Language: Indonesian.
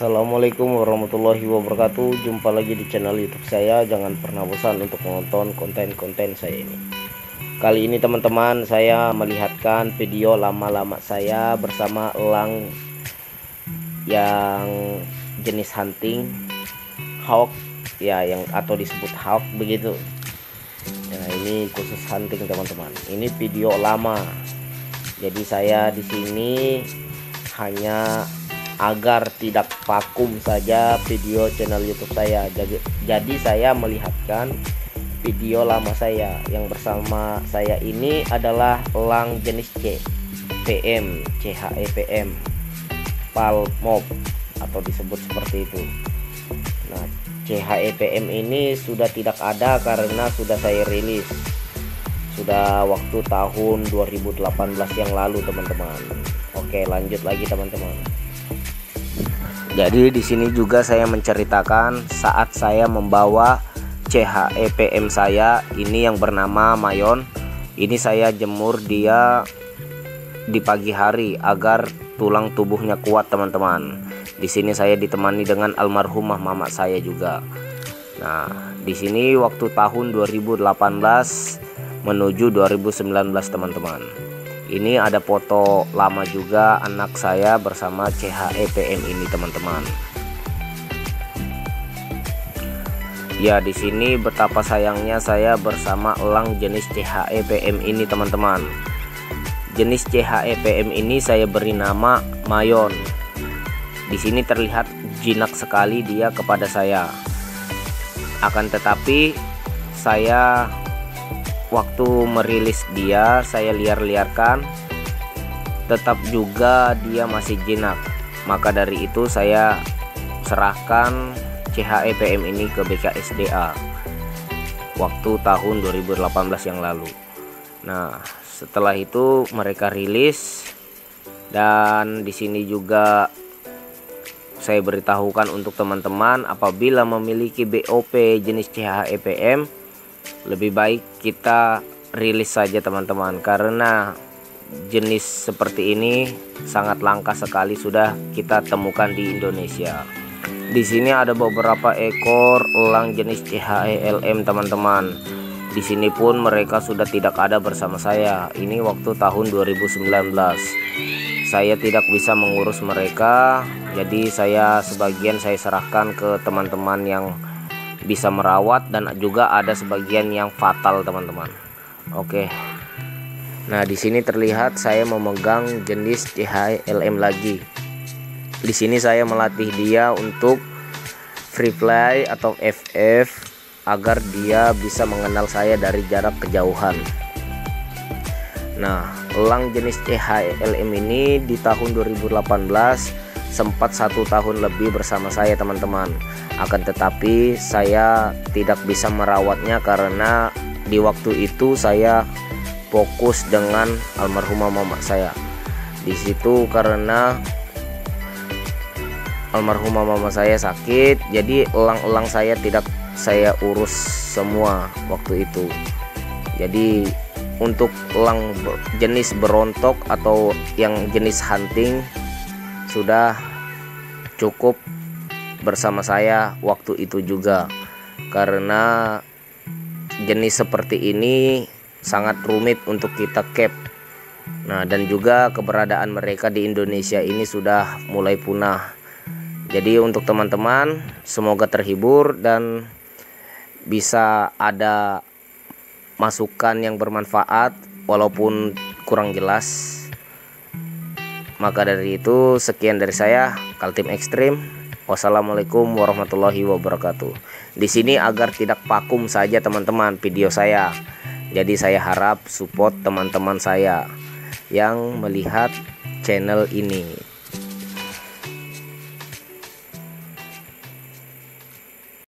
Assalamualaikum warahmatullahi wabarakatuh. Jumpa lagi di channel YouTube saya. Jangan pernah bosan untuk menonton konten-konten saya ini. Kali ini teman-teman, saya melihatkan video lama-lama saya bersama elang yang jenis hunting hawk ya, yang atau disebut hawk begitu. Nah, ini khusus hunting teman-teman. Ini video lama. Jadi saya di sini hanya agar tidak vakum saja video channel YouTube saya. Jadi saya melihatkan video lama saya yang bersama saya ini adalah elang jenis CHEPM Palmop atau disebut seperti itu. Nah, CHEPM ini sudah tidak ada karena sudah saya rilis. Sudah waktu tahun 2018 yang lalu teman-teman. Oke, lanjut lagi teman-teman. Jadi di sini juga saya menceritakan saat saya membawa CHEPM saya ini yang bernama Mayon. Ini saya jemur dia di pagi hari agar tulang tubuhnya kuat teman-teman. Di sini saya ditemani dengan almarhumah mama saya juga. Nah, di sini waktu tahun 2018 menuju 2019 teman-teman. Ini ada foto lama juga anak saya bersama CHEPM ini teman-teman. Ya, di sini betapa sayangnya saya bersama elang jenis CHEPM ini teman-teman. Jenis CHEPM ini saya beri nama Mayon. Di sini terlihat jinak sekali dia kepada saya. Akan tetapi saya waktu merilis dia, saya liar-liarkan, tetap juga dia masih jinak. Maka dari itu saya serahkan CHEPM ini ke BKSDA waktu tahun 2018 yang lalu. Nah, setelah itu mereka rilis, dan di sini juga saya beritahukan untuk teman-teman apabila memiliki BOP jenis CHEPM, lebih baik kita rilis saja teman-teman, karena jenis seperti ini sangat langka sekali sudah kita temukan di Indonesia. Di sini ada beberapa ekor elang jenis CHELM teman-teman. Di sini pun mereka sudah tidak ada bersama saya. Ini waktu tahun 2019. Saya tidak bisa mengurus mereka, jadi sebagian saya serahkan ke teman-teman yang bisa merawat, dan juga ada sebagian yang fatal teman-teman. Oke. Nah, di sini terlihat saya memegang jenis CHELM lagi. Di sini saya melatih dia untuk free fly atau FF agar dia bisa mengenal saya dari jarak kejauhan. Nah, elang jenis CHELM ini di tahun 2018 sempat 1 tahun lebih bersama saya teman-teman. Akan tetapi saya tidak bisa merawatnya karena di waktu itu saya fokus dengan almarhumah mama saya. Di situ karena almarhumah mama saya sakit, jadi elang-elang saya tidak saya urus semua waktu itu. Jadi untuk elang jenis berontok atau yang jenis hunting sudah cukup bersama saya waktu itu juga, karena jenis seperti ini sangat rumit untuk kita cap. Nah, dan juga keberadaan mereka di Indonesia ini sudah mulai punah. Jadi untuk teman-teman semoga terhibur dan bisa ada masukan yang bermanfaat walaupun kurang jelas. Maka dari itu sekian dari saya, Kaltim Ekstrim. Wassalamualaikum warahmatullahi wabarakatuh. Di sini agar tidak vakum saja teman-teman video saya. Jadi saya harap support teman-teman saya yang melihat channel ini.